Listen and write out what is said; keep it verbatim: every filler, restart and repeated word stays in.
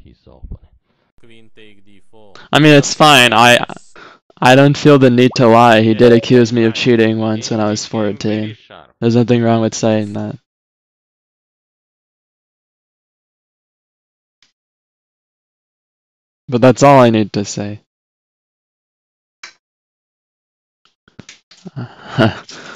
He's so funny. Queen take d four. I mean, it's fine. I I don't feel the need to lie. He did accuse me of cheating once when I was fourteen. There's nothing wrong with saying that. But that's all I need to say.